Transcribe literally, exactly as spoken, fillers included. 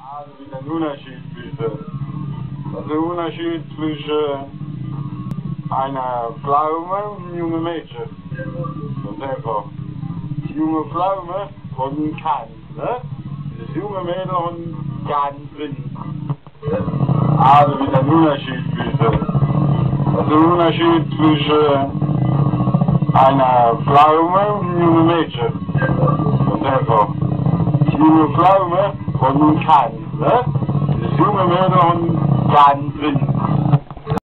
Also wie der Unterschied bitte. Was ist der Unterschied zwischen einer Pflaume und einem jungen Mädchen? Das ist einfach. Die junge Pflaume hat einen Kern, ne? Das junge Mädel hat einen Kern drin. Also wie der Unterschied bitte. Was ist der Unterschied zwischen einer Pflaume und einem jungen Mädchen? Das ist einfach. Die junge Pflaume hat einen Kern, ne? Das junge Mädel hat einen Kern drin.